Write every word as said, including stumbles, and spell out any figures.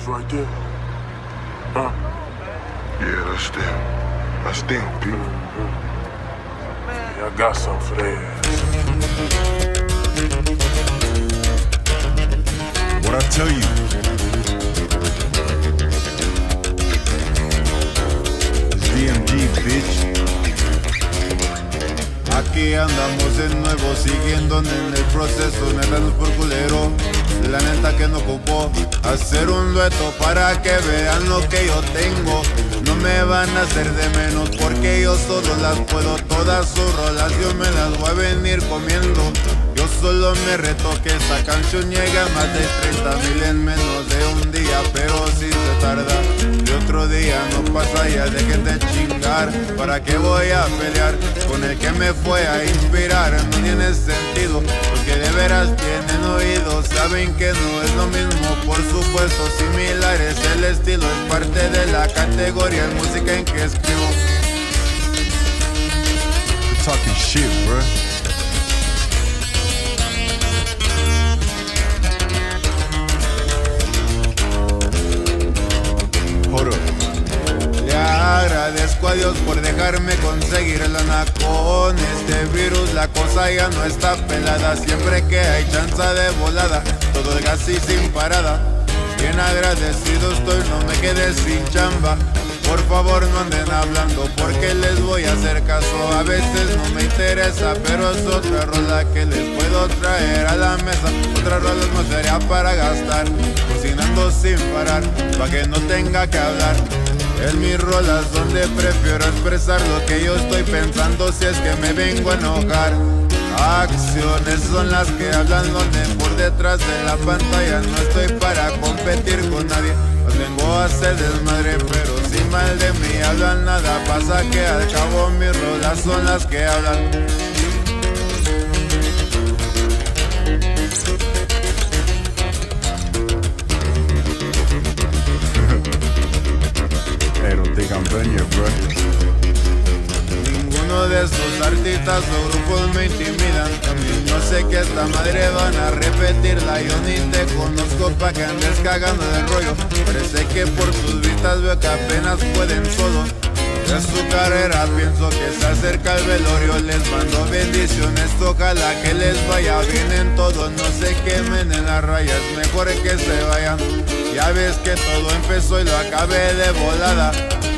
beef right there. Huh? Yeah, that's them. That's them, P. Yeah, I got something for that. What I tell you? It's D M G, bitch. Aquí andamos de nuevo, siguiendo en el proceso, netando por culero. La neta que no ocupó hacer un dueto para que vean lo que yo tengo. No me van a hacer de menos porque yo solo las puedo. Todas sus rolas yo me las voy a venir comiendo. Yo solo me reto que esta canción llegue a más de treinta mil en menos de un día. Pero si se tarda de otro día no pasa, ya dejen de chingar. ¿Para qué voy a pelear con el que me fue a inspirar? No tiene sentido, porque de veras tienen oídos. Saben que no es lo mismo, por supuesto similares. El estilo es parte de la categoría en música en que escribo. You're talking shit, bro. Le agradezco a Dios por dejarme conseguir lana con este virus. La cosa ya no está pelada. Siempre que hay chance de volada, todo es gas y sin parada. Bien agradecido estoy, no me quedé sin chamba. Por favor no anden hablando porque les voy a hacer caso. A veces no me interesa, pero es otra rola que les puedo traer a la mesa. Otra rola no sería para gastar, cocinando sin parar, pa' que no tenga que hablar. En mis rolas donde prefiero expresar lo que yo estoy pensando si es que me vengo a enojar. Acciones son las que hablan donde por detrás de la pantalla. No estoy para competir con nadie, pues vengo a hacer desmadre, pero si mal de mí hablan nada pasa que al cabo mis rolas son las que hablan. Hey, don't think I'm done yet, bro. Ninguno de esos artistas o grupos me intimidan. También yo sé que esta madre van a repetirla. Yo ni te conozco pa' que andes cagando de rollo. Parece que por sus vistas veo que apenas pueden solo. De su carrera pienso que se acerca el velorio. Les mando bendiciones, ojalá que les vaya bien en todo. No se quemen en las rayas, mejor que se vayan. Ya ves que todo empezó y lo acabé de volada.